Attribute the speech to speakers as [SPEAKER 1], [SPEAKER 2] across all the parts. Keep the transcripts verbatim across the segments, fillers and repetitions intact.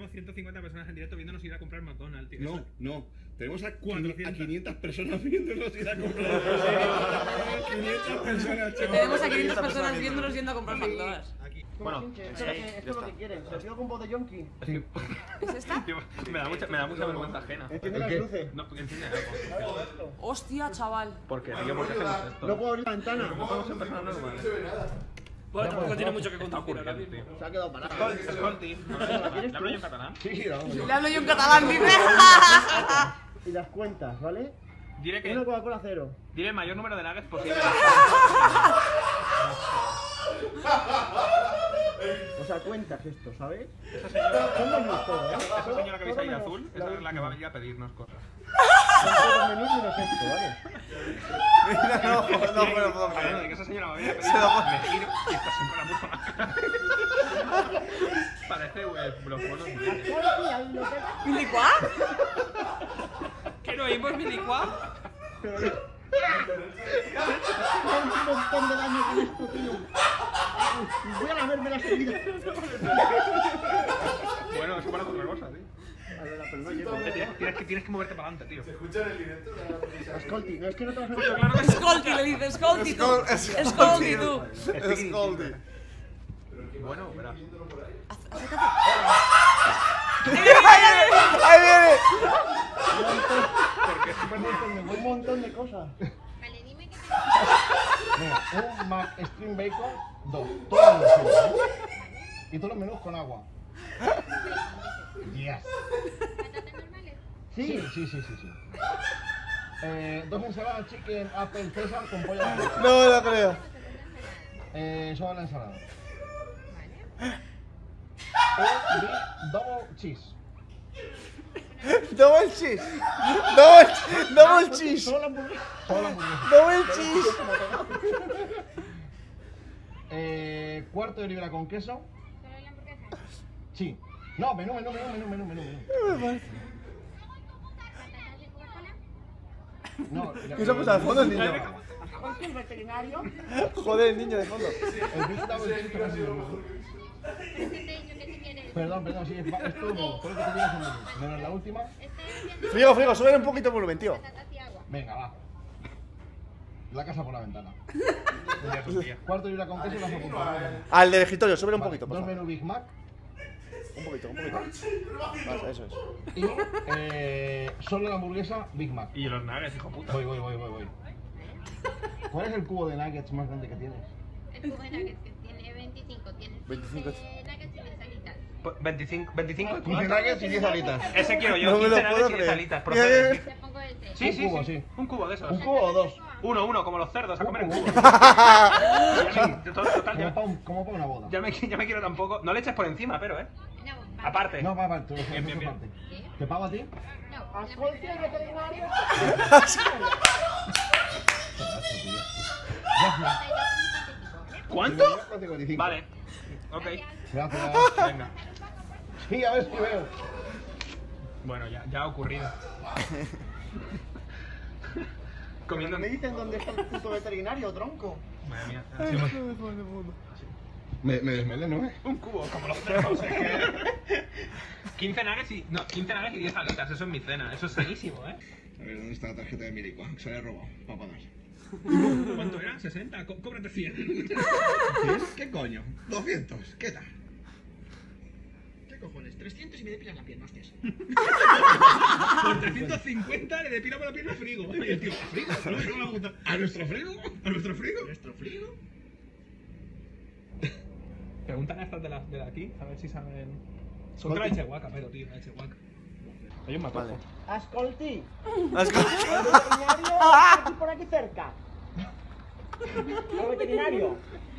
[SPEAKER 1] tenemos ciento cincuenta personas en directo viéndonos ir a comprar McDonald's, tío.
[SPEAKER 2] No, no. Tenemos a,
[SPEAKER 1] cuatrocientas.
[SPEAKER 2] a quinientas personas viéndonos ir a comprar. quinientas personas, chaval.
[SPEAKER 3] Tenemos a quinientas personas viéndonos yendo a comprar McDonald's.
[SPEAKER 4] Bueno, esto es lo que quieren. Se pido con voz de yonki.
[SPEAKER 3] ¿Es esta?
[SPEAKER 1] Me da mucha, me da mucha vergüenza ajena.
[SPEAKER 4] Enciende las luces.
[SPEAKER 1] No, enciende algo.
[SPEAKER 3] Hostia, chaval.
[SPEAKER 1] ¿Por qué, tío? ¿Por qué hacemos esto?
[SPEAKER 4] No puedo abrir la ventana.
[SPEAKER 1] ¿Cómo podemos ser personas normales?
[SPEAKER 5] Bueno, tampoco tiene mucho que conducir ahora
[SPEAKER 1] Ocurriendo,
[SPEAKER 5] mismo.
[SPEAKER 1] tío.
[SPEAKER 4] Se ha quedado parado.
[SPEAKER 1] Escolti. ¿Le hablo yo en catalán?
[SPEAKER 4] Sí, vamos.
[SPEAKER 3] Le hablo yo en catalán, dice.
[SPEAKER 4] Y las cuentas, ¿vale?
[SPEAKER 1] Diré que...
[SPEAKER 4] Una Coca-Cola cero.
[SPEAKER 1] Diré el mayor número de nuggets posible.
[SPEAKER 4] O sea, cuentas esto, ¿sabes?
[SPEAKER 1] Esa señora,
[SPEAKER 4] Son menús todo, ¿eh?
[SPEAKER 1] esa señora que veis ahí de
[SPEAKER 4] Todo
[SPEAKER 1] azul,
[SPEAKER 4] menos
[SPEAKER 1] esa es la que va a
[SPEAKER 4] última.
[SPEAKER 1] venir a pedirnos cosas.
[SPEAKER 4] Son todos menús menos esto, ¿vale?
[SPEAKER 6] Mira, no, no, no, pero puedo
[SPEAKER 1] Hablando de
[SPEAKER 6] creer.
[SPEAKER 1] que esa señora va a venir a pedirnos, me giro y está siempre la mufa. Parece eh, los bonos de...
[SPEAKER 3] ¿Milicuá?
[SPEAKER 5] ¿Qué no oímos, Milicuá?
[SPEAKER 4] Un montón de daño con esto, tío. Voy a lavarme la seguida.
[SPEAKER 1] Bueno, eso para otra cosa, tío.
[SPEAKER 4] A ver, pero no llego.
[SPEAKER 1] Tienes, tienes que, tienes que moverte para adelante, tío.
[SPEAKER 4] Escolti, no es que no te vas a
[SPEAKER 1] Claro
[SPEAKER 4] meter.
[SPEAKER 1] que sí.
[SPEAKER 3] Scolti, le dice Scolti tú.
[SPEAKER 6] Skol- Scolti.
[SPEAKER 3] Scolti tú.
[SPEAKER 6] Scolti.
[SPEAKER 1] Bueno, verás.
[SPEAKER 6] ¡Ahí viene!
[SPEAKER 1] Porque es súper
[SPEAKER 4] Un montón de cosas.
[SPEAKER 7] Vale, dime qué
[SPEAKER 4] Venga, un Mac Stream Bacon, dos. Todos los menús, ¿eh? Y todos los menús con agua. Yes.
[SPEAKER 7] patatas normales.
[SPEAKER 4] Sí, sí, sí, sí, sí. Eh, dos ensaladas chicken, apple, César con pollo. a la leche.
[SPEAKER 6] No me lo creo.
[SPEAKER 4] Eh, solo la ensalada.
[SPEAKER 7] Vale.
[SPEAKER 4] Un big double cheese.
[SPEAKER 6] Double cheese. Double, double cheese.
[SPEAKER 4] Solo la hamburguesa. Solo la hamburguesa.
[SPEAKER 6] Double cheese.
[SPEAKER 4] Eh, cuarto de libra con queso.
[SPEAKER 7] ¿Solo la hamburguesa?
[SPEAKER 4] Sí. No, menú, menú, menú, menú, menú, menú. menú.
[SPEAKER 7] ¿Patatas de Coca-Cola?
[SPEAKER 4] No,
[SPEAKER 6] ¿Qué se ha puesto al fondo el niño?
[SPEAKER 4] ¿Cuánto el veterinario?
[SPEAKER 6] Joder, el niño de fondo.
[SPEAKER 4] El big double cheese con queso.
[SPEAKER 7] Pero es que te he dicho que si quieres.
[SPEAKER 4] Perdón, perdón, sí, es, es todo menú. Todo lo que te digas es menú. Menos la última.
[SPEAKER 7] Estoy haciendo
[SPEAKER 6] Frigo, frigo, sube un poquito el volumen, tío.
[SPEAKER 7] patatas y agua.
[SPEAKER 4] Venga, va. La casa por la ventana.
[SPEAKER 1] Ya son días.
[SPEAKER 4] Cuarto de libra con queso y las apuntadas.
[SPEAKER 6] Al del escritorio, sube un
[SPEAKER 4] Vale,
[SPEAKER 6] poquito, por
[SPEAKER 4] dos
[SPEAKER 6] favor.
[SPEAKER 4] menú Big Mac
[SPEAKER 6] Un poquito, un poquito. Vale, eso es.
[SPEAKER 4] y eh, solo la hamburguesa Big Mac.
[SPEAKER 1] Y los nuggets, hijo puta.
[SPEAKER 4] Voy, voy, voy, voy, voy. ¿Cuál es el cubo de nuggets más grande que tienes?
[SPEAKER 7] El cubo de nuggets que tiene veinticinco. Tiene
[SPEAKER 6] veinticinco.
[SPEAKER 7] quince nuggets y diez alitas.
[SPEAKER 1] veinticinco, veinticinco y
[SPEAKER 4] quince
[SPEAKER 1] cuatro.
[SPEAKER 4] nuggets y diez alitas.
[SPEAKER 1] Ese quiero yo,
[SPEAKER 6] No me lo
[SPEAKER 1] quince
[SPEAKER 6] puedo
[SPEAKER 1] nuggets y diez
[SPEAKER 6] creer.
[SPEAKER 1] alitas.
[SPEAKER 6] Mira,
[SPEAKER 1] Procede.
[SPEAKER 6] mira,
[SPEAKER 7] Te pongo el tres.
[SPEAKER 1] Sí,
[SPEAKER 4] Un
[SPEAKER 1] sí,
[SPEAKER 4] cubo,
[SPEAKER 1] sí.
[SPEAKER 4] sí.
[SPEAKER 1] Un cubo de esos.
[SPEAKER 4] ¿Un cubo o dos?
[SPEAKER 1] Uno, uno, como los cerdos, a comer en cubo.
[SPEAKER 4] Sí.
[SPEAKER 1] Total, total,
[SPEAKER 4] Como
[SPEAKER 1] ya,
[SPEAKER 4] para, un, como para una boda.
[SPEAKER 1] ya, me, ya me quiero tampoco. No le eches por encima, pero, eh.
[SPEAKER 7] No, vale.
[SPEAKER 1] Aparte.
[SPEAKER 4] No, va, va, tú lo
[SPEAKER 1] Bien, bien, bien.
[SPEAKER 4] aparte.
[SPEAKER 7] ¿Qué?
[SPEAKER 4] ¿Te pago a ti?
[SPEAKER 7] No.
[SPEAKER 4] Ascolti al veterinario.
[SPEAKER 1] ¿Cuánto?
[SPEAKER 4] Gracias.
[SPEAKER 1] Vale. Ok.
[SPEAKER 4] Gracias.
[SPEAKER 1] Venga.
[SPEAKER 4] Sí, a ver si veo.
[SPEAKER 1] Bueno, ya, ya ha ocurrido. Comiendo.
[SPEAKER 4] Me dicen dónde está el puto veterinario, tronco.
[SPEAKER 1] Madre mía. así hemos-
[SPEAKER 4] Me, me desmelé, ¿no?
[SPEAKER 1] Un cubo, como los cerdos. es que- quince nuggets y. No, quince nuggets y diez alitas. Eso es mi cena. Eso es sanísimo, eh.
[SPEAKER 2] A ver, ¿dónde está la tarjeta de Milico? Se la he robado, para pagar.
[SPEAKER 1] ¿Cuánto eran? ¿sesenta? Co- Cóbrate cien.
[SPEAKER 2] ¿Qué coño? doscientos, ¿qué tal?
[SPEAKER 5] ¿Qué cojones? trescientos y me depilan la pierna, hostias.
[SPEAKER 1] Por trescientos cincuenta le depilamos la pierna a Frigo. Y el tío, ¿a Frigo? No, no me gusta. ¿A nuestro Frigo? ¿A nuestro Frigo?
[SPEAKER 5] ¿Nuestro frigo?
[SPEAKER 1] Preguntan a estas de, las de aquí, a ver si saben. Son de la Chehuaca, pero tío, la Chehuaca. Hay un matojo.
[SPEAKER 6] Vale.
[SPEAKER 4] Ascolti.
[SPEAKER 6] Has co-
[SPEAKER 4] El veterinario está aquí por aquí cerca. El veterinario.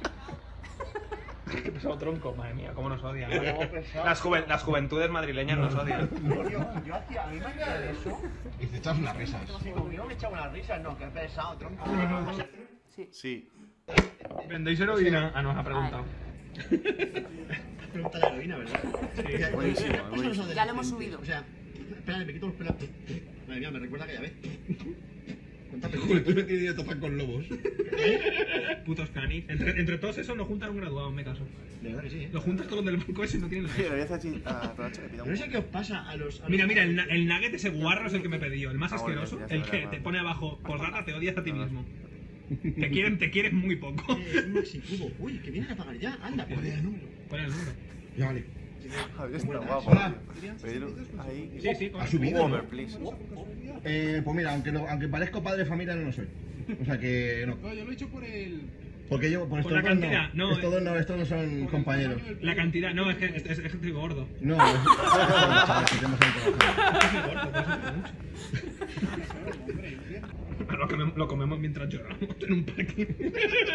[SPEAKER 1] Qué pesado tronco, madre mía, cómo nos odian.
[SPEAKER 4] Cómo pesado.
[SPEAKER 1] Las, juven- las juventudes madrileñas nos odian.
[SPEAKER 4] No, yo, yo hacía, a mí me hacía eso.
[SPEAKER 2] Y te echas unas risas.
[SPEAKER 4] Sí, conmigo me echaba unas risas, no, que pesado, tronco.
[SPEAKER 6] Sí.
[SPEAKER 1] ¿Vendéis heroína? Ah, nos ha preguntado.
[SPEAKER 5] Pregunta la heroína, ¿verdad?
[SPEAKER 1] Sí.
[SPEAKER 6] Buenísimo, buenísimo.
[SPEAKER 3] Ya lo hemos subido.
[SPEAKER 5] O sea, espera, me quito los pelos. Madre mía, me recuerda aquella vez. Cuenta
[SPEAKER 2] Joder,
[SPEAKER 5] pelusa.
[SPEAKER 2] tú me tienes topar con lobos.
[SPEAKER 1] Putos canis. Entre, entre todos esos nos juntan un graduado, me caso.
[SPEAKER 5] De verdad que sí, ¿eh?
[SPEAKER 1] Los juntas con los del banco ese y no tienen la
[SPEAKER 6] Sí, le voy a hacer así a Tonacho que pida
[SPEAKER 5] Pero
[SPEAKER 6] un...
[SPEAKER 5] no sé qué os pasa a los... a
[SPEAKER 1] Mira,
[SPEAKER 5] los-
[SPEAKER 1] mira, el, na- el nugget ese guarro es el que me pidió, el más
[SPEAKER 6] Ah, bueno,
[SPEAKER 1] asqueroso,
[SPEAKER 6] ya se
[SPEAKER 1] el
[SPEAKER 6] verá,
[SPEAKER 1] que
[SPEAKER 6] vale.
[SPEAKER 1] te pone abajo, por rata te odias a ti mismo. Te quieren, te quieren muy poco.
[SPEAKER 5] Eh, un maxi cubo. Uy, que vienen a pagar ya. Anda, pues el número.
[SPEAKER 1] ¿Cuál es el número?
[SPEAKER 2] Ya vale.
[SPEAKER 6] Javier está guapo,
[SPEAKER 2] Hola.
[SPEAKER 6] tío. Pedir ahí...
[SPEAKER 1] Sí, sí,
[SPEAKER 2] Ha subido,
[SPEAKER 6] Uber,
[SPEAKER 2] ¿no?
[SPEAKER 6] please.
[SPEAKER 2] Eh, pues mira, aunque, no, aunque parezco padre de familia, no lo soy. O sea que no.
[SPEAKER 8] No, yo lo he hecho por el.
[SPEAKER 2] Porque yo, por
[SPEAKER 1] Por
[SPEAKER 2] estos
[SPEAKER 1] la
[SPEAKER 2] dos
[SPEAKER 1] cantidad,
[SPEAKER 2] no.
[SPEAKER 1] no,
[SPEAKER 2] Estos
[SPEAKER 1] eh.
[SPEAKER 2] dos no, estos no son compañeros.
[SPEAKER 1] La cantidad, no, es que, es, es, es que estoy gordo.
[SPEAKER 2] No, es... Chaval, que tenemos ahí trabajando.
[SPEAKER 1] Estoy gordo, por eso como mucho. Lo comemos, lo comemos mientras lloramos en un parque.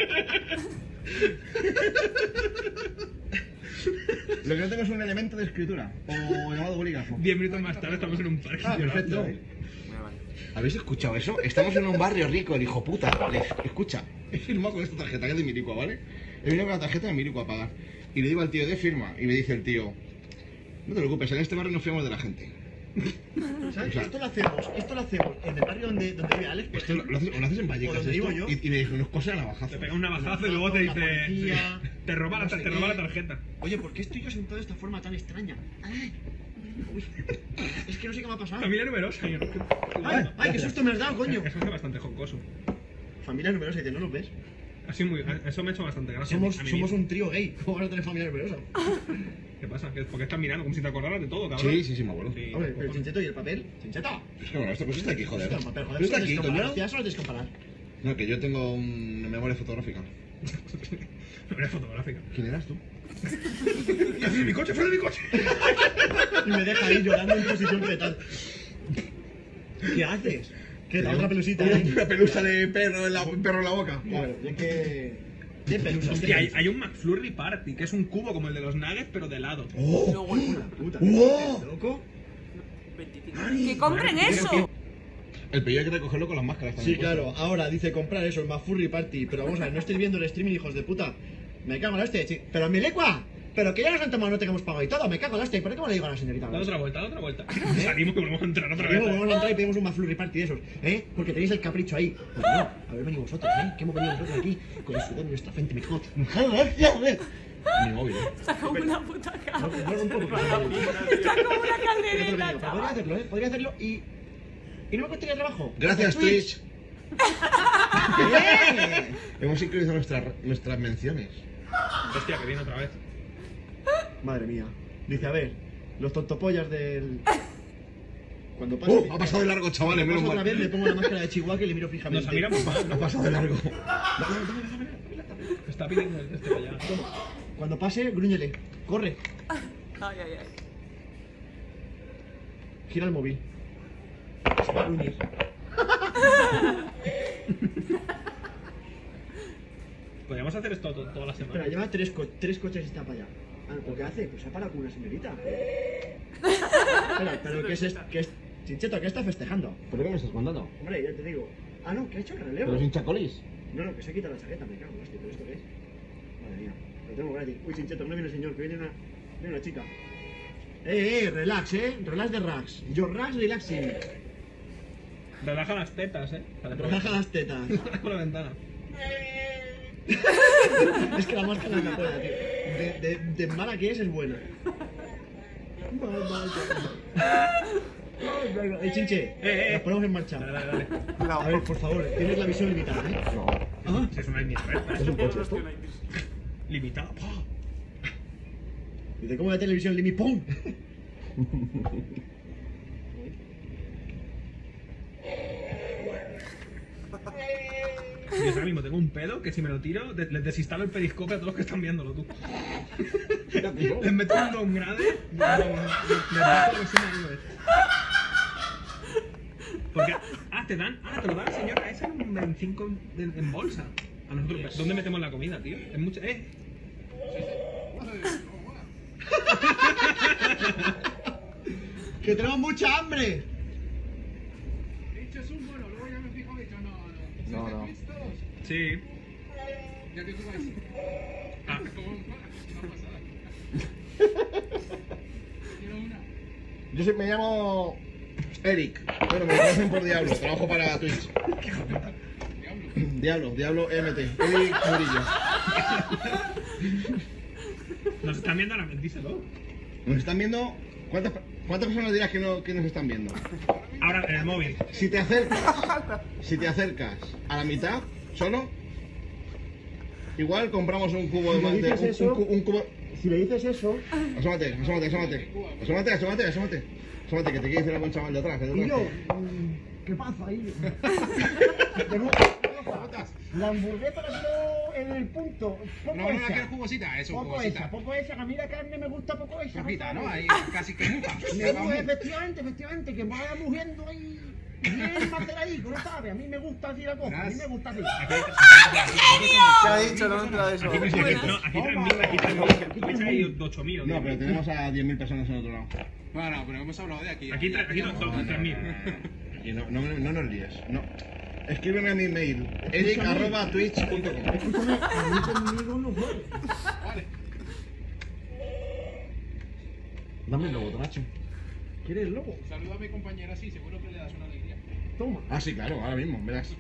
[SPEAKER 2] Lo que no tengo es un elemento de escritura, o llamado bolígrafo.
[SPEAKER 1] Diez minutos más tarde estamos en un parque.
[SPEAKER 2] Ah, perfecto.
[SPEAKER 1] llorando.
[SPEAKER 6] Mira, vale.
[SPEAKER 2] ¿Habéis escuchado eso? Estamos en un barrio rico, el hijo puta. Le- Escucha, he firmado con esta tarjeta que es de Miricua, ¿vale? He venido con la tarjeta de Miricua a pagar. Y le digo al tío de firma, y me dice el tío, no te preocupes, en este barrio nos fiamos de la gente.
[SPEAKER 5] ¿Sabes?
[SPEAKER 2] O sea-
[SPEAKER 5] Esto lo hacemos, esto lo hacemos en el barrio donde, donde vive Alex. por
[SPEAKER 2] Esto lo,
[SPEAKER 5] ejemplo.
[SPEAKER 2] lo haces, o lo haces en Vallecas,
[SPEAKER 5] O donde
[SPEAKER 2] esto,
[SPEAKER 5] vivo yo.
[SPEAKER 2] y, y me dice, nos cosen a navajazo.
[SPEAKER 1] Te pega un navajazo y luego te
[SPEAKER 5] La
[SPEAKER 1] dice.
[SPEAKER 5] policía,
[SPEAKER 1] Te roba la,
[SPEAKER 5] no sé
[SPEAKER 1] te roba la
[SPEAKER 5] qué.
[SPEAKER 1] tarjeta.
[SPEAKER 5] Oye, ¿por qué estoy yo sentado de esta forma tan extraña? Ay, uy, es que no sé qué me ha pasado.
[SPEAKER 1] Familia numerosa, yo no.
[SPEAKER 5] Ay, ay, qué susto me has dado, coño.
[SPEAKER 1] Eso es bastante jocoso.
[SPEAKER 5] Familia numerosa, dice, ¿no nos ves?
[SPEAKER 1] Así muy, eso me ha hecho bastante gracia. a
[SPEAKER 5] Somos,
[SPEAKER 1] mí- a mí
[SPEAKER 5] somos
[SPEAKER 1] mismo.
[SPEAKER 5] un trío gay. ¿Cómo van a tener familia numerosa?
[SPEAKER 1] ¿Qué pasa? ¿Qué- ¿Por qué estás mirando? Como si te acordaras de todo, cabrón.
[SPEAKER 2] Sí, sí, sí, me acuerdo.
[SPEAKER 1] Sí,
[SPEAKER 5] Hombre,
[SPEAKER 1] cojones.
[SPEAKER 5] el chincheto y el papel. ¿Chincheto?
[SPEAKER 2] Es que bueno, esta cosa está aquí, joder.
[SPEAKER 5] Esto es el papel, joder.
[SPEAKER 2] Pero está
[SPEAKER 5] Eso
[SPEAKER 2] aquí,
[SPEAKER 5] es descomparar.
[SPEAKER 2] coño.
[SPEAKER 5] Ya solo es descomparar.
[SPEAKER 2] No, que yo tengo una memoria fotográfica.
[SPEAKER 1] Memoria fotográfica.
[SPEAKER 2] ¿Quién eras tú?
[SPEAKER 1] ¿Qué haces? ¡Mi coche! ¡Fuera de mi coche!
[SPEAKER 5] Y me deja ahí llorando en posición fetal. ¿Qué haces? ¿Qué? La otra pelusita.
[SPEAKER 2] Una,
[SPEAKER 5] ¿eh?
[SPEAKER 2] una pelusa de perro en la, perro en la boca.
[SPEAKER 5] Claro, es que... De pelusas.
[SPEAKER 1] Hostia, hay, hay un McFlurry Party, que es un cubo como el de los nuggets, pero de helado.
[SPEAKER 2] ¡Oh!
[SPEAKER 3] Luego el culo.
[SPEAKER 5] Puta.
[SPEAKER 2] ¡Oh!
[SPEAKER 5] ¿Loco?
[SPEAKER 3] ¡Que compren eso!
[SPEAKER 2] El pedido hay que recogerlo con las máscaras también.
[SPEAKER 5] Sí, claro. Ahora dice comprar eso, el McFurry Party. Pero vamos a ver, no estáis viendo el streaming, hijos de puta. Me cago en la hostia. chi- Pero mi lecua. Pero que ya nos han tomado nota que hemos pagado y todo. Me cago en la hostia. ¿Por qué cómo le digo a la señorita?
[SPEAKER 1] Dale otra vuelta, dale otra vuelta. Salimos que volvemos a entrar otra
[SPEAKER 5] Luego
[SPEAKER 1] vez.
[SPEAKER 5] vamos a entrar y pedimos un McFlurry Party de esos, ¿eh? Porque tenéis el capricho ahí. Pues no, a ver, venido vosotros, ¿eh? ¿Qué hemos venido nosotros aquí? Con el sudor en nuestra frente, mi hot.
[SPEAKER 2] Mi móvil, ¿eh?
[SPEAKER 3] Está como una puta
[SPEAKER 5] No,
[SPEAKER 3] cabra.
[SPEAKER 5] no, un poco, pero-
[SPEAKER 3] Está como una
[SPEAKER 5] Pero
[SPEAKER 3] caldereta,
[SPEAKER 5] podría
[SPEAKER 3] chaval.
[SPEAKER 5] hacerlo, ¿eh? Podría hacerlo y... Y no me costaría trabajo.
[SPEAKER 2] Gracias,
[SPEAKER 5] Hacer
[SPEAKER 2] Twitch.
[SPEAKER 5] ¡Eh!
[SPEAKER 2] Hemos sincronizado nuestras, nuestras menciones.
[SPEAKER 1] Hostia, que viene otra vez.
[SPEAKER 5] Madre mía. Dice, a ver, los tontopollas del... Cuando pase...
[SPEAKER 2] ¡Oh! Ha pasado de largo, chavales,
[SPEAKER 5] Cuando
[SPEAKER 2] menos
[SPEAKER 5] pase otra vez, le
[SPEAKER 2] mal.
[SPEAKER 5] pongo la máscara de Chihuahua y le miro fijamente.
[SPEAKER 1] Nos miramos mal,
[SPEAKER 2] Ha
[SPEAKER 1] ¿no?
[SPEAKER 2] pasado de largo.
[SPEAKER 1] Está pidiendo el este para allá.
[SPEAKER 5] Cuando pase, grúñele. Corre.
[SPEAKER 3] Ay, ay, ay.
[SPEAKER 5] Gira el móvil. Se va a gruñir.
[SPEAKER 1] Podríamos hacer esto to- toda la
[SPEAKER 5] Espera,
[SPEAKER 1] semana.
[SPEAKER 5] lleva tres, co tres coches y está para allá. Ah, ¿pero qué hace? Pues se ha parado con una señorita. Espera, pero ¿qué es esto? ¿Qué es? Chincheto, ¿qué está festejando?
[SPEAKER 2] ¿Pero qué me estás contando?
[SPEAKER 5] Hombre, ya te digo. Ah, no, que ha hecho el relevo.
[SPEAKER 2] ¿Pero sin chacolís?
[SPEAKER 5] No, no, que se ha quitado la chaqueta, me cago, hostia, ¿pero esto qué es? Madre mía, lo tengo gratis. Uy, Chincheto, que no viene el señor, que viene una, viene una chica. Eh, eh, relax, eh, relax de rax. Yo rax relaxing.
[SPEAKER 1] Relaja las tetas, eh. Vale, por-
[SPEAKER 5] Relaja las tetas.
[SPEAKER 1] por la ventana.
[SPEAKER 5] Es que la máscara es la polla, tío. De, de, de mala que es, es buena. Eh, Chinche,
[SPEAKER 1] Eh, eh.
[SPEAKER 5] nos ponemos en marcha.
[SPEAKER 1] Dale, dale, dale.
[SPEAKER 5] A ver, por favor, tienes la visión limitada, ¿eh?
[SPEAKER 2] No.
[SPEAKER 5] Ah,
[SPEAKER 1] Si es una línea recta.
[SPEAKER 2] ¿Es un coche esto?
[SPEAKER 1] Limitada. ¡Pah!
[SPEAKER 5] dice, ¿cómo la televisión limitón?
[SPEAKER 1] Yo ahora mismo tengo un pedo que si me lo tiro, de- les desinstalo el periscopio a todos los que están viéndolo, tú. Les meto un long grade y no, no, no, les mato lo que se me mueve. Porque, ah, te dan, ah, te lo da la señora esa en un veinticinco en, en bolsa. A nosotros, ¿dónde metemos la comida, tío? Es mucho, eh.
[SPEAKER 5] ¡Que tenemos mucha hambre!
[SPEAKER 8] He dicho es un mono, luego ya me he fijado y he dicho no, no.
[SPEAKER 6] No, no.
[SPEAKER 8] ¿Sois todos?
[SPEAKER 1] Sí.
[SPEAKER 8] Ya que tú vas.
[SPEAKER 1] Ah,
[SPEAKER 8] Como una pasada. Quiero una.
[SPEAKER 2] Yo soy- me llamo Eric. Bueno, me conocen por Diablo, trabajo para Twitch. Diablo, Diablo M T. Eric Murillo.
[SPEAKER 1] Nos están viendo ahora, díselo.
[SPEAKER 2] Nos están viendo. ¿Cuántas, cuántas personas dirás que, no, que nos están viendo?
[SPEAKER 1] Ahora en el móvil.
[SPEAKER 2] Si te acercas, si te acercas a la mitad, solo, igual compramos un cubo de
[SPEAKER 5] Si me
[SPEAKER 2] de-
[SPEAKER 5] dices
[SPEAKER 2] un,
[SPEAKER 5] eso-
[SPEAKER 2] un cu- un cubo.
[SPEAKER 5] Si le dices eso,
[SPEAKER 2] Asómate, asómate, asómate. Asómate, asómate, asómate. Asómate, que te quiere decir algo un chaval de atrás. de
[SPEAKER 5] y
[SPEAKER 2] detrás.
[SPEAKER 5] yo, mm, ¿qué pasa ahí? Tengo- La hamburguesa la quiero en el punto. Poco
[SPEAKER 8] No, no,
[SPEAKER 5] esa.
[SPEAKER 8] no quieres jugosita, eso,
[SPEAKER 5] Poco
[SPEAKER 8] jugosita.
[SPEAKER 5] esa, poco esa, que a mí la carne me gusta poco esa.
[SPEAKER 8] Flojita, ¿no?
[SPEAKER 5] ¿sabes?
[SPEAKER 8] Ahí casi que mufa.
[SPEAKER 5] Me gusta, efectivamente, efectivamente, que vaya mugiendo ahí. Bien maceradito, ¿no sabes? A mí me gusta así la cosa, a mí me gusta así.
[SPEAKER 6] ¿Qué ha dicho? No me he enterado de eso.
[SPEAKER 1] Aquí, aquí, no, aquí tres mil, aquí tres mil. Aquí Twitch hay ocho mil.
[SPEAKER 2] No, pero tenemos a diez mil personas en otro lado.
[SPEAKER 8] Bueno, no, pero hemos hablado de aquí.
[SPEAKER 1] Aquí, tre- aquí son tres mil.
[SPEAKER 2] Y no, no, no nos líes, no. Escríbeme a mi mail, eric arroba twitch punto com.
[SPEAKER 5] Escúchame, a mí conmigo no juegues.
[SPEAKER 8] Vale.
[SPEAKER 2] Dame el lobo, Nacho.
[SPEAKER 5] ¿Quieres el lobo?
[SPEAKER 8] Saluda a mi compañera, sí, seguro que le das una alegría.
[SPEAKER 5] Toma.
[SPEAKER 2] Ah, sí, claro, ahora mismo, verás.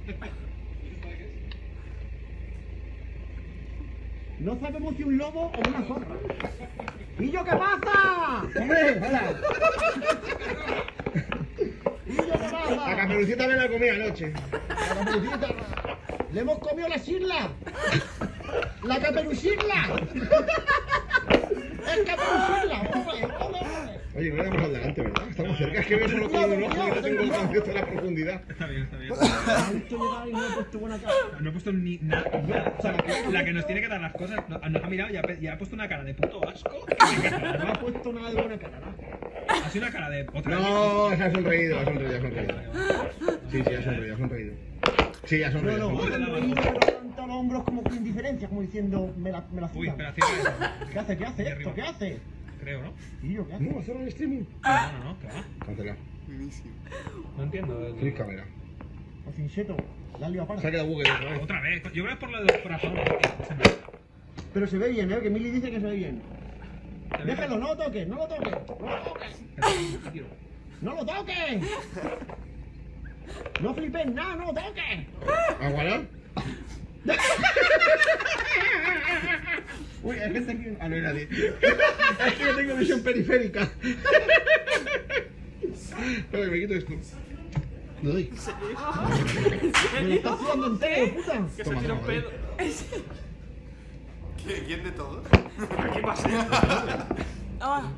[SPEAKER 5] No sabemos si un lobo o una zorra. ¡Pillo, qué pasa! ¡Hombre, hola! ¡Pillo, qué
[SPEAKER 2] La
[SPEAKER 5] pasa!
[SPEAKER 2] caperucita me la comí anoche.
[SPEAKER 5] La caperucita. ¡Le hemos comido la sirla! ¡La caperucirla! ¡Es caperucirla! ¡Ole, ole, ole!
[SPEAKER 2] Oye, no éramos al delante, ¿verdad? Estamos cerca, es que veo solo con un ojo y no tengo el concepto de la profundidad.
[SPEAKER 1] Está bien, está bien.
[SPEAKER 5] ¿Has visto llegar y no he puesto buena cara?
[SPEAKER 1] No he puesto ni nada. O sea, la que, la que nos tiene que dar las cosas no- nos ha mirado y ha, pe- y ha puesto una cara de puto asco.
[SPEAKER 5] No ha puesto nada de buena cara, ¿no?
[SPEAKER 1] Ha sido una cara de otra vez.
[SPEAKER 2] No, se ha sonreído, ha sonreído, ha sonreído. Sí, sí, ha sonreído, ha sonreído. Sí, ha
[SPEAKER 5] No,
[SPEAKER 2] sonreído.
[SPEAKER 5] no,
[SPEAKER 2] ha
[SPEAKER 5] ha
[SPEAKER 2] sonreído.
[SPEAKER 5] sonreído, pero levanta los hombros como con indiferencia, como diciendo, me la, me la
[SPEAKER 1] Uy,
[SPEAKER 5] sudan.
[SPEAKER 1] espera, cierra eso.
[SPEAKER 5] ¿Qué hace? ¿Qué hace
[SPEAKER 1] De
[SPEAKER 5] esto?
[SPEAKER 1] arriba.
[SPEAKER 5] ¿Qué hace?
[SPEAKER 1] Creo, ¿no?
[SPEAKER 5] Tío, ¿qué hace?
[SPEAKER 2] No, cierra el streaming.
[SPEAKER 1] No, no, no, que va.
[SPEAKER 2] Cancela.
[SPEAKER 6] Buenísimo.
[SPEAKER 1] No entiendo.
[SPEAKER 2] Feliz cámara.
[SPEAKER 5] O sin seto, la has liado
[SPEAKER 2] Se ha
[SPEAKER 5] para.
[SPEAKER 2] quedado bugue otra vez.
[SPEAKER 1] Otra vez. Yo creo que es por lo de los corazones.
[SPEAKER 5] Pero se ve bien, ¿eh? Que Mili dice que se ve bien. Déjalo, no lo toques, no lo toques. No lo toques. ¡No lo toques! No flipes nada, no lo toques.
[SPEAKER 2] ¿Agualar? Uy, es que tengo... Ah, no hay nadie. Es que yo tengo visión periférica. Espera, que me quito esto. Lo doy.
[SPEAKER 5] Me lo estás sudando entero, puta.
[SPEAKER 3] Que se
[SPEAKER 2] Toma,
[SPEAKER 3] tira un
[SPEAKER 2] toma,
[SPEAKER 3] pedo.
[SPEAKER 6] ¿Qué- ¿Quién de todos?
[SPEAKER 3] ¿Qué pasa? Ah,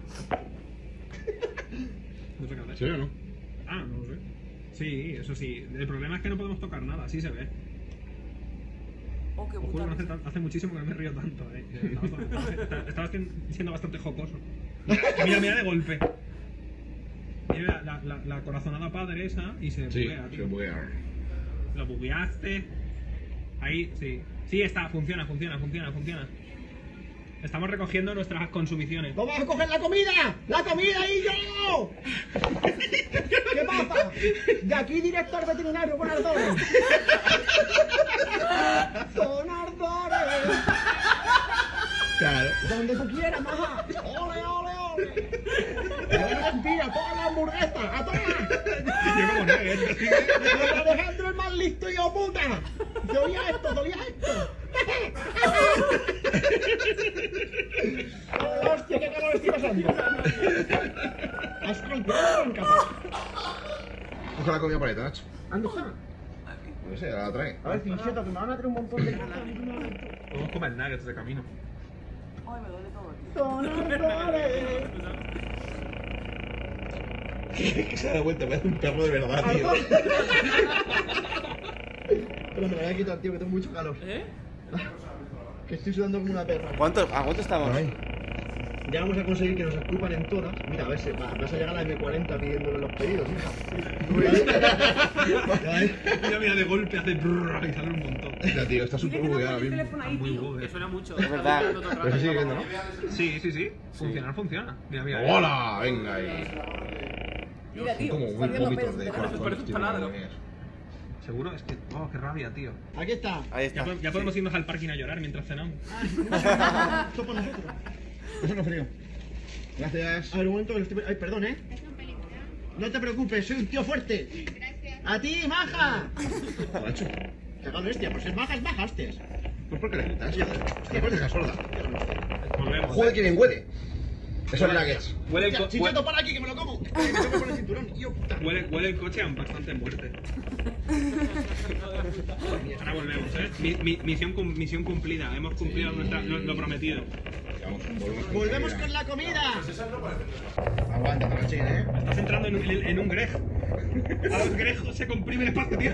[SPEAKER 1] No sé qué hacer.
[SPEAKER 2] ¿Se ve o no?
[SPEAKER 1] Ah, no lo sé. Sí, eso sí. El problema es que no podemos tocar nada, así se ve.
[SPEAKER 3] oh, qué
[SPEAKER 1] Os juro que no hace,
[SPEAKER 3] puta.
[SPEAKER 1] tan- hace muchísimo que no me río tanto, eh. Estaba, estaba siendo bastante jocoso. Mira, mira de golpe. Mira la, la, la corazonada padre esa y se
[SPEAKER 2] Sí,
[SPEAKER 1] buguea,
[SPEAKER 2] se
[SPEAKER 1] tío.
[SPEAKER 2] buguea.
[SPEAKER 1] Lo bugueaste. Ahí, sí. Sí, está, funciona, funciona, funciona, funciona. Estamos recogiendo nuestras consumiciones.
[SPEAKER 5] ¡Vamos a coger la comida! ¡La comida y yo! ¿Qué pasa? De aquí directo al veterinario con ardores. Con ardores.
[SPEAKER 2] Claro.
[SPEAKER 5] Donde tú quieras, maja. ¡Ole, ole, ole! Respira, toma la hamburguesa, a tomar.
[SPEAKER 1] Yo como no, ¿eh?
[SPEAKER 5] Pero Alejandro el más listo, hijo puta. ¿Se oía esto? ¿Se oía esto? Oh, hostia, qué calor estoy pasando. ¿Has golpeado en casa?
[SPEAKER 2] Coge la comida paleta, Nacho.
[SPEAKER 5] ¿Dónde está?
[SPEAKER 2] No sé, ahora la trae.
[SPEAKER 5] A ver, Fincheto, que me van a traer un montón de cosas.
[SPEAKER 1] Podemos comer nuggets de camino.
[SPEAKER 3] Ay, me duele todo.
[SPEAKER 5] Son ardores.
[SPEAKER 2] Se da vuelta, parece un perro de verdad, tío.
[SPEAKER 5] Pero me la voy a quitar, tío, que tengo mucho calor.
[SPEAKER 3] ¿Eh?
[SPEAKER 5] Que estoy sudando como una perra.
[SPEAKER 6] ¿Cuánto, ¿A cuánto estamos?
[SPEAKER 2] Ay.
[SPEAKER 5] Ya vamos a conseguir que nos escupan en todas. Mira, a ver si va- vas a llegar a la eme cuarenta pidiéndole los pedidos,
[SPEAKER 1] Mira, mira, de golpe hace brrrr y sale un montón.
[SPEAKER 2] Mira, tío, está súper bugueado ahora mismo.
[SPEAKER 3] ahí,
[SPEAKER 1] Muy
[SPEAKER 3] tío.
[SPEAKER 1] bugue.
[SPEAKER 3] Que suena mucho.
[SPEAKER 6] Es verdad.
[SPEAKER 2] Pero se sigue viendo, ¿no?
[SPEAKER 1] Sí, sí, sí. Funcionar, funciona. Mira, mira.
[SPEAKER 2] ¡Hola! Venga ahí.
[SPEAKER 3] Mira,
[SPEAKER 2] Son
[SPEAKER 3] tío,
[SPEAKER 2] como
[SPEAKER 3] está
[SPEAKER 2] muy
[SPEAKER 3] viendo
[SPEAKER 2] poquitos
[SPEAKER 3] pelos,
[SPEAKER 2] de
[SPEAKER 3] te
[SPEAKER 2] corazón.
[SPEAKER 3] parece un
[SPEAKER 2] tío,
[SPEAKER 3] taladro.
[SPEAKER 2] madre mía.
[SPEAKER 1] Seguro, es que. Oh, qué rabia, tío.
[SPEAKER 5] Aquí está.
[SPEAKER 6] Ahí
[SPEAKER 1] Ya,
[SPEAKER 6] está.
[SPEAKER 1] po- ya podemos irnos al parking a llorar mientras cenamos.
[SPEAKER 5] Esto por nosotros.
[SPEAKER 2] Eso no frío. Gracias.
[SPEAKER 5] A ver, un momento que lo estoy... Ay, perdón, ¿eh?
[SPEAKER 7] Es un peligro.
[SPEAKER 5] No te preocupes, soy un tío fuerte.
[SPEAKER 7] Gracias.
[SPEAKER 5] ¡A ti, maja!
[SPEAKER 2] Macho.
[SPEAKER 5] Cagado hostia, pues es maja, es maja, hostias.
[SPEAKER 2] Pues ¿por qué le gritas? Hostia, pues deja sorda.
[SPEAKER 1] Volvemos.
[SPEAKER 2] Joder, que bien huele. Eso es nuggets.
[SPEAKER 1] Huele el, co
[SPEAKER 5] Chicheto, para aquí, que me lo como. Que me tomo por el cinturón, tío puta.
[SPEAKER 1] huele, huele el coche a bastante muerte. Ahora volvemos, ¿eh? Mi, mi, misión, cum- misión cumplida. Hemos cumplido nuestra, lo, lo prometido.
[SPEAKER 2] Vamos, volvemos.
[SPEAKER 5] Volvemos con la comida.
[SPEAKER 2] Aguanta, Trachín, eh.
[SPEAKER 1] Estás entrando en un, en, en un greg. A los grejos se comprime el espacio-tiempo.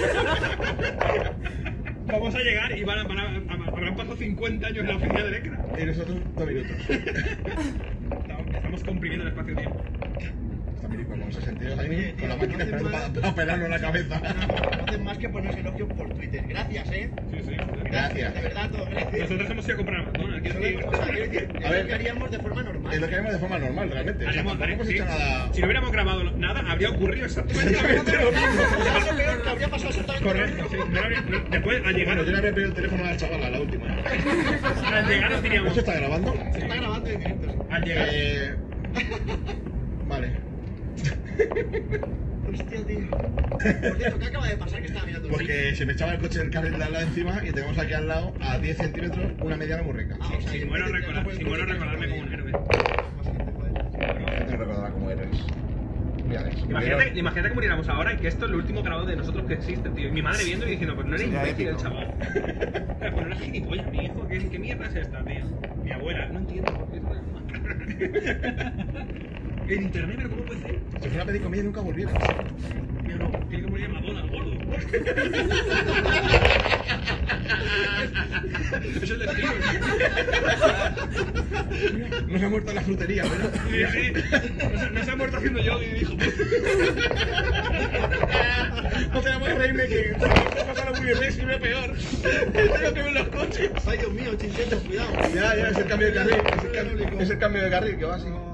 [SPEAKER 1] Vamos a llegar y van a, van a, a- habrán pasado cincuenta años en la oficina de Lecra.
[SPEAKER 2] Y nosotros dos minutos.
[SPEAKER 1] Estamos, estamos comprimiendo el espacio-tiempo.
[SPEAKER 2] Está Milico con sesenta y dos años
[SPEAKER 5] Oye,
[SPEAKER 2] con la
[SPEAKER 5] tío,
[SPEAKER 2] máquina
[SPEAKER 5] no
[SPEAKER 2] esperando
[SPEAKER 5] hace
[SPEAKER 2] para,
[SPEAKER 5] más-
[SPEAKER 2] para operarnos la cabeza.
[SPEAKER 5] No hacen más que ponerse elogios por Twitter. Gracias, eh.
[SPEAKER 1] Sí, sí.
[SPEAKER 2] Gracias.
[SPEAKER 5] De verdad, todo gracias.
[SPEAKER 1] Nosotros hemos ido a comprar a McDonald's. Quiero decir,
[SPEAKER 5] O sea, quiero decir,
[SPEAKER 2] A
[SPEAKER 5] es
[SPEAKER 2] ver.
[SPEAKER 5] lo que haríamos de forma
[SPEAKER 2] Es
[SPEAKER 5] normal.
[SPEAKER 2] lo que haremos de forma normal, realmente. O sea,
[SPEAKER 1] haríamos-
[SPEAKER 2] tampoco hemos
[SPEAKER 1] sí.
[SPEAKER 2] hecho nada.
[SPEAKER 1] Si no hubiéramos grabado nada, habría ocurrido exactamente lo mismo.
[SPEAKER 5] Es lo peor que habría pasado exactamente lo
[SPEAKER 1] Correcto, sí. No habría- no- después, al llegar,
[SPEAKER 2] Bueno, yo le habría pedido el teléfono a la chavala, la última.
[SPEAKER 1] al llegar nos diríamos.
[SPEAKER 2] ¿Eso está grabando?
[SPEAKER 5] Se está grabando en directo. Sí.
[SPEAKER 1] Al llegar.
[SPEAKER 2] Eh. Vale.
[SPEAKER 5] Hostia, tío. Por cierto, ¿qué acaba de pasar? Que estaba mirando el
[SPEAKER 2] Pues que se me echaba el coche del carril de al lado encima y tenemos aquí al lado, a diez centímetros, una mediana muy rica.
[SPEAKER 5] Ah, o sea,
[SPEAKER 1] Si
[SPEAKER 5] que
[SPEAKER 1] muero,
[SPEAKER 5] en vez de
[SPEAKER 1] recordar,
[SPEAKER 5] tirarlo
[SPEAKER 1] si
[SPEAKER 5] por el
[SPEAKER 1] muero
[SPEAKER 5] coche,
[SPEAKER 1] recordarme
[SPEAKER 5] te
[SPEAKER 1] como un héroe.
[SPEAKER 5] Bastante, joder.
[SPEAKER 2] La gente no recordará cómo eres. Mira, es.
[SPEAKER 1] Imagínate, imagínate que muriéramos ahora y que esto es lo último grabado de nosotros que existe, tío. Y mi madre viendo y diciendo, pues no era
[SPEAKER 6] Sería
[SPEAKER 1] imbécil el
[SPEAKER 6] épico.
[SPEAKER 1] chaval. Pues no era gilipollas, mi hijo. ¿Qué, qué mierda es esta, tío? Mi abuela, no entiendo por qué es en internet, pero ¿cómo puede ser?
[SPEAKER 2] Se fue a pedir comida y nunca volvieron.
[SPEAKER 1] Tío, no, tiene que morir en McDonald's, gordo. Eso es el destino.
[SPEAKER 2] No se ha muerto en la frutería, pero.
[SPEAKER 1] Sí, sí. No se, no se ha muerto haciendo yoga y dijo.
[SPEAKER 2] No tenemos que reírme que esto pasa muy bien, siempre peor. Tengo que ver los coches.
[SPEAKER 5] Ay, Dios mío, Chincheto, cuidado.
[SPEAKER 2] Ya, ya, es el cambio de carril. Es el, cambio, es el cambio de carril que va así.